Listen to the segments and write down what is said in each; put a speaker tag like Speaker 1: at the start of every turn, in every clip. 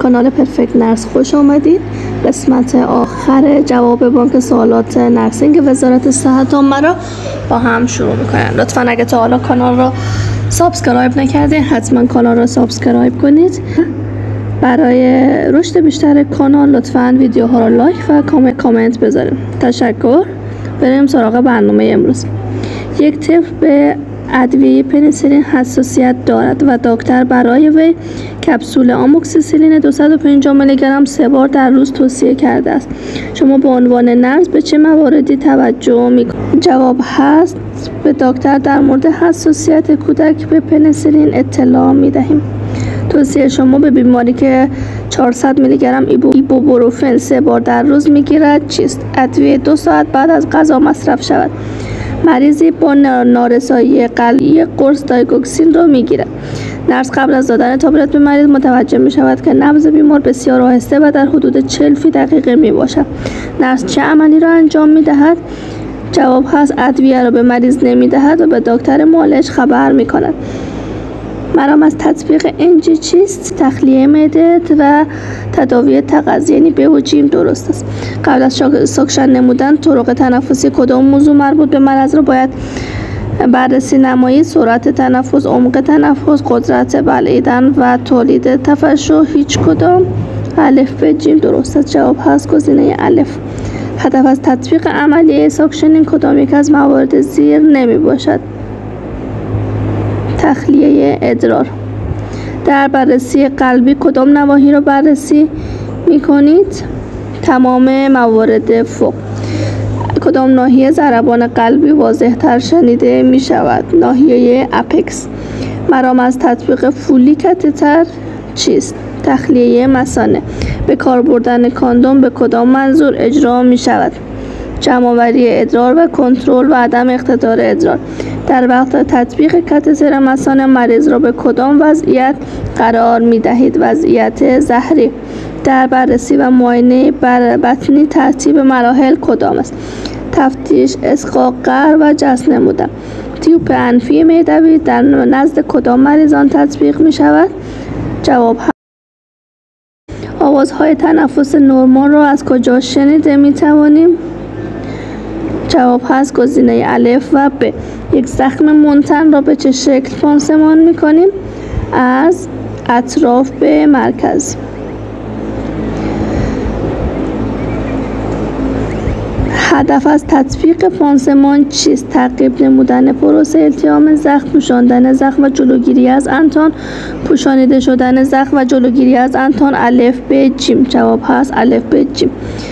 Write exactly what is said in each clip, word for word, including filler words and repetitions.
Speaker 1: کانال پرفکت نرس خوش آمدید. قسمت آخر جواب بانک سوالات نرسینگ وزارت صحت عامه را با هم شروع میکنیم. لطفا اگه تا حالا کانال را سابسکرایب نکردین حتما کانال را سابسکرایب کنید. برای رشد بیشتر کانال لطفا ویدیوها را لایک و کامنت بذارید. تشکر. بریم سراغ برنامه امروز. یک طفل به ادویه پنیسیلین حساسیت دارد و دکتر برای وی کپسول آموکسیسیلین دویست و پنجاه میلی گرم سه بار در روز توصیه کرده است. شما به عنوان نرس به چه مواردی توجه می‌کنید؟ جواب هست: به دکتر در مورد حساسیت کودک به پنیسیلین اطلاع می‌دهیم. توصیه شما به بیماری که چهارصد میلی گرم ایبوپروفن سه بار در روز میگیرد چیست؟ ادویه دو ساعت بعد از غذا مصرف شود. مریضی با نارسایی قلبی قرص دایگوکسین را میگیرد. نرس قبل از دادن تابلت به مریض متوجه می شود که نبض بیمار بسیار آهسته و در حدود چهل فی دقیقه می باشد. نرس چه عملی را انجام می دهد؟ جواب هست: ادویه را به مریض نمی دهد و به دکتر معالج خبر می کند. مرام از تطبیق انجی چیست؟ تخلیه معده و تداوی تغذیه یعنی به و جیم درست است. قبل از ساکشن نمودن طرق تنفسی کدام موضوع مربوط به مرض را باید بررسی نمایید؟ سرعت تنفس، عمق تنفس، قدرت بلعیدن و تولید تفشح. هیچ کدام. الف به جیم درست است. جواب هست گزینه الف. هدف از تطبیق عملیه ساکشنینگ کدام یک از موارد زیر نمی باشد؟ تخلیه ادرار. در بررسی قلبی کدام نواحی را بررسی می کنید؟ تمام موارد فوق. کدام ناحیه ضربان قلبی واضح تر شنیده می شود؟ ناحیه اپکس. مرام از تطبیق فولی کاتتر چیست؟ تخلیه مثانه. به کار بردن کاندوم به کدام منظور اجرا می شود؟ جمع‌آوری ادرار و کنترل و عدم اقتدار ادرار. در وقت تطبیق کاتتر مثانه مریض را به کدام وضعیت قرار می دهید؟ وضعیت زهری. در بررسی و معاینه بر بطنی ترتیب مراحل کدام است؟ تفتیش، اسقاط، قرع و جس نمودن. تیوب انفی معدوی در نزد کدام مریضان تطبیق می شود؟ جواب هم. آوازهای تنفس نرمال را از کجا شنیده می توانیم؟ جواب هست گزینه الف و ب. یک زخم منتن را به چه شکل پانسمان می کنیم؟ از اطراف به مرکز. هدف از تطبیق پانسمان چیست؟ تعقیب نمودن پروسه التیام زخم، پوشاندن زخم و جلوگیری از انتان. پوشانیده شدن زخم و جلوگیری از انتان. الف به جیم. جواب هست الف به جیم.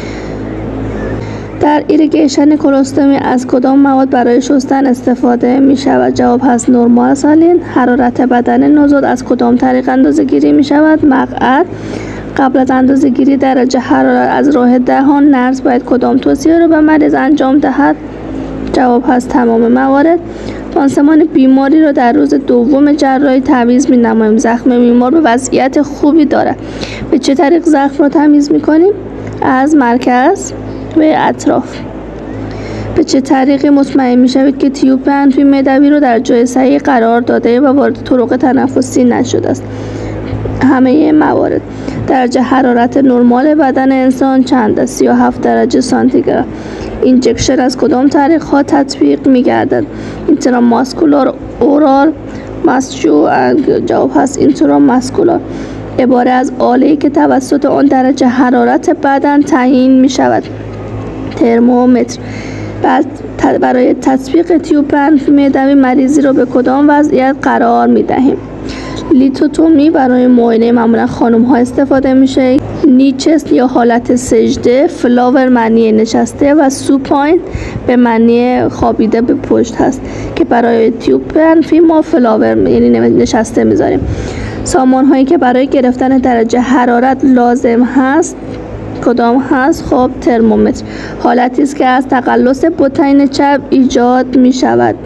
Speaker 1: در ایریگیشن کلوستومی از کدام مواد برای شستن استفاده می شود؟ جواب هست نرمال سالین. حرارت بدن نوزاد از کدام طریق اندازه گیری می شود؟ مقعد. قبل از اندازه گیری درجه حرارت از راه دهان نرس باید کدام توصیه را به مریض انجام دهد؟ جواب هست تمام موارد. پانسمان بیماری را در روز دوم جراحی تعویض می نماییم. زخم بیمار به وضعیت خوبی دارد. به چه طریق زخم را تمیز می کنیم؟ از مرکز به اطراف. به چه طریقی مطمئن می شوید که تیوب انفی معدوی را در جای صحیح قرار داده و وارد طرق تنفسی نشده است؟ همه موارد. درجه حرارت نرمال بدن انسان چند است؟ سی و هفت درجه سانتیگراد. اینجکشن از کدام طریق ها تطبیق می گردد؟ اینتراماسکولار، اورال، ماسچو. جواب هست اینتراماسکولار. عباره از آله‌ای که توسط آن درجه حرارت بدن تعیین می شود. ترمومتر. برای تطبیق تیوب انفی معدوی مریضی را به کدام وضعیت قرار می دهیم؟ لیتوتومی. برای معاینه معمولا خانم ها استفاده میشه. نیچست یا حالت سجده. فلاور معنی نشسته و سوپاین به معنی خوابیده به پشت هست که برای تیوب انفی ما فلاور یعنی نشسته میذاریم. سامان هایی که برای گرفتن درجه حرارت لازم هست کدام هست؟ خب ترمومتر. حالتی است که از تقلص بطین چپ ایجاد می شود.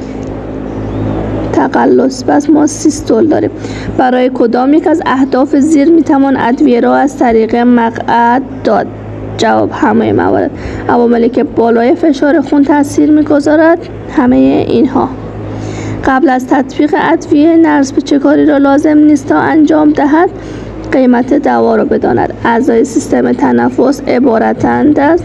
Speaker 1: تقلص. پس ما سیستول داریم. برای کدام یک از اهداف زیر می توان ادویه را از طریق مقعد داد؟ جواب همه موارد. عواملی که بالای فشار خون تاثیر می گذارد همه اینها. قبل از تطبیق ادویه نرس به چه کاری را لازم نیست تا انجام دهد؟ قیمت دوا را بداند. اعضای سیستم تنفس عبارتند از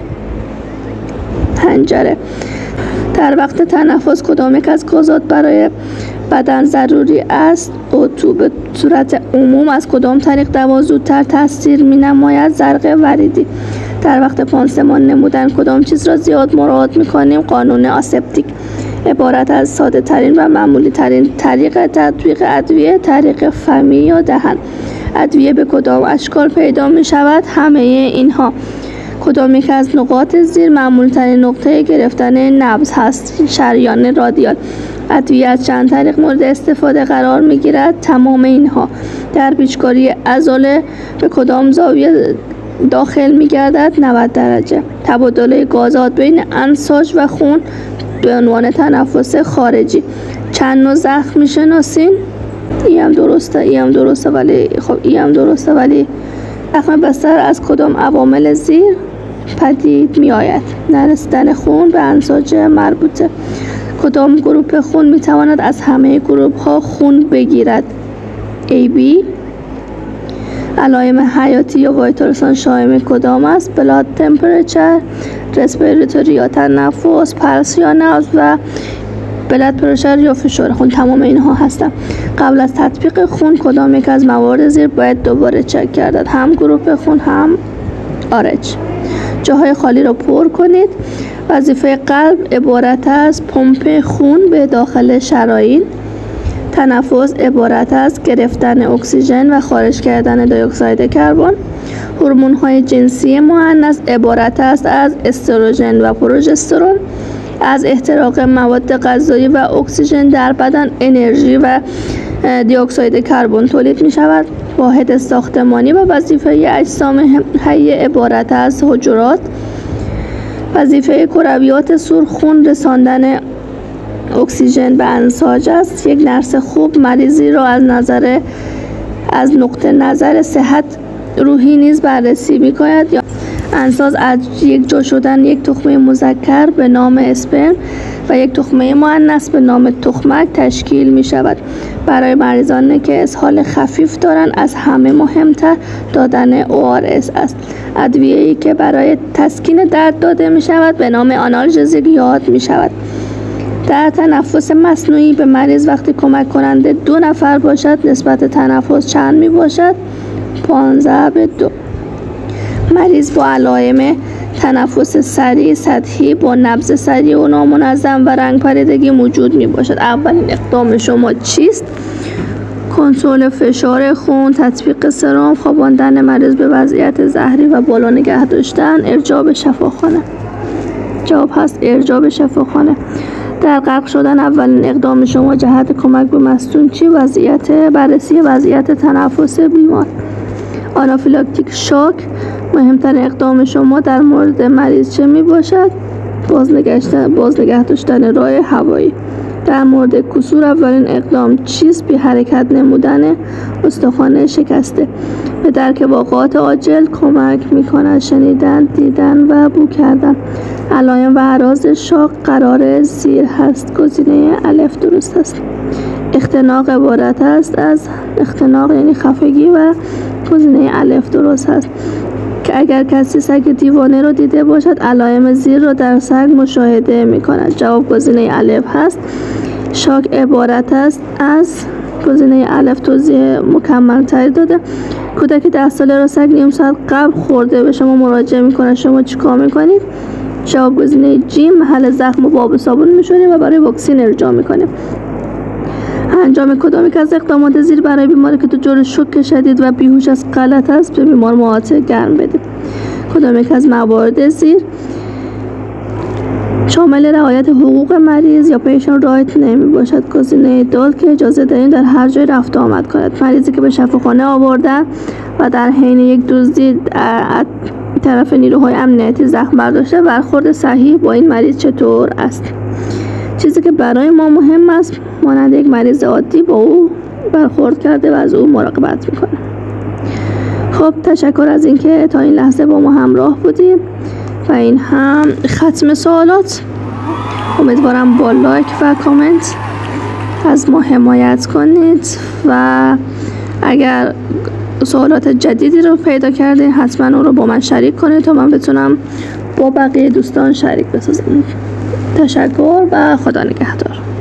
Speaker 1: حنجره. در وقت تنفس کدام یک از گازات برای بدن ضروری است؟ اتو. به صورت عموم از کدام طریق دوا زودتر تاثیر می نماید؟ زرق وریدی. در وقت پانسمان نمودن کدام چیز را زیاد مراعات می کنیم؟ قانون آسپتیک. عبارت از ساده ترین و معمولی ترین طریق تطبیق ادویه طریق فمی یا دهن. ادویه به کدام اشکال پیدا می شود؟ همه اینها. کدام یک از نقاط زیر معمول ترین نقطه گرفتن نبض هست؟ شریان رادیال. ادویه از چند طریق مورد استفاده قرار می گیرد؟ تمام اینها. در پیچکاری عضله به کدام زاویه داخل می گردد؟ نود درجه. تبادل گازات بین انساج و خون به عنوان تنفس خارجی. چند نوع زخم می شناسین؟ ای هم درسته ای هم درسته ولی خب ای هم درسته ولی زخم بستر از کدام عوامل زیر پدید می آید؟ نرسیدن خون به انساج مربوطه. کدام گروه خون می تواند از همه گروه ها خون بگیرد؟ ای بی. علائم حیاتی یا وایتال شایع کدام است؟ بلاد تمپرچر، رسپیراتوری یا تنفس، پلس یا نبض و بلاد پرشر یا فشار خون. تمام اینها هستند. قبل از تطبیق خون کدام یک از موارد زیر باید دوباره چک گردد؟ هم گروه خون هم آرچ. جاهای خالی را پر کنید. وظیفه قلب عبارت از پمپ خون به داخل شرايين. تنفس عبارت از گرفتن اکسیژن و خارج کردن دی اکساید کربن. هورمون‌های جنسی مؤنث عبارت است از استروژن و پروژسترون. از احتراق مواد غذایی و اکسیژن در بدن انرژی و دی اکساید کربن تولید می شود. واحد ساختمانی و وظیفه اجسام حیه عبارت از حجرات. وظیفه کرویات سرخ خون رساندن اکسیژن به انساج است. یک نرس خوب مریضی را از نظر از نقطه نظر صحت روحی نیز بررسی می کند. یا انساج از یک جا شدن یک تخمه مذکر به نام اسپرم و یک تخمه مؤنث به نام تخمک تشکیل می شود. برای مریضانی که اسهال خفیف دارند از همه مهمتر دادن او آر اس است. ادویه‌ای که برای تسکین درد داده می شود به نام آنالژزیک یاد می شود. در تنفس مصنوعی به مریض وقتی کمک کننده دو نفر باشد نسبت تنفس چند می باشد؟ پانزده به دو. مریض با علائم تنفس سریع سطحی با نبض سریع و نامنظم و رنگ پریدگی موجود می باشد. اولین اقدام شما چیست؟ کنترل فشار خون، تطبیق سرم، خواباندن مریض به وضعیت زهری و بالا نگه داشتن، ارجاع به شفاخانه. جواب هست ارجاع به شفاخانه. در غرق شدن اولین اقدام شما جهت کمک به مصدوم چی؟ وضعیت بررسی وضعیت تنفس بیمار. آنافیلاکتیک شاک. مهمترین اقدام شما در مورد مریض چه می باشد؟ بازنگه داشتن راه هوایی. در مورد کسور اولین اقدام چیست؟ بی حرکت نمودن استخوان شکسته. به درک واقعات عاجل کمک می کند. شنیدن، دیدن و بو کردن. علائم و اعراض شاک قرار زیر هست. گزینه الف درست است. اختناق عبارت است از اختناق یعنی خفگی و گزینه الف درست است. که اگر کسی سگ دیوانه را دیده باشد علائم زیر را در سگ مشاهده می کند. جواب گزینه الف هست. شاک عبارت است از گزینه الف توضیح مکمل تری داده. کودک ده ساله را سگ نیم ساعت قبل خورده به شما مراجعه می کند. شما چیکار می کنید؟ جواب گزینه جی. محل زخم با آب صابون میشوریم و برای واکسین ارجاع میکنیم. انجام کدام یک از اقدامات زیر برای بیماری که دچار شوک شدید و بیهوش است غلط است؟ به بیمار مواد گرم بدید. کدام یک از موارد زیر شامل رعایت حقوق مریض یا پیشنت رایت نمی باشد؟ گزینه دال که اجازه داریم در هر جای رفت آمد کند. مریضی که به شفاخانه آوردن و در حین یک دزدی طرف نیروهای امنیتی زخم برداشته برخورد صحیح با این مریض چطور است؟ چیزی که برای ما مهم است مانند یک مریض عادی با او برخورد کرده و از او مراقبت میکنه. خب تشکر از اینکه تا این لحظه با ما همراه بودیم و این هم ختم سوالات. امیدوارم با لایک و کامنت از ما حمایت کنید و اگر سوالات جدیدی رو پیدا کردین حتما اون رو با من شریک کنید تا من بتونم با بقیه دوستان شریک بسازم. تشکر و خدا نگهدار.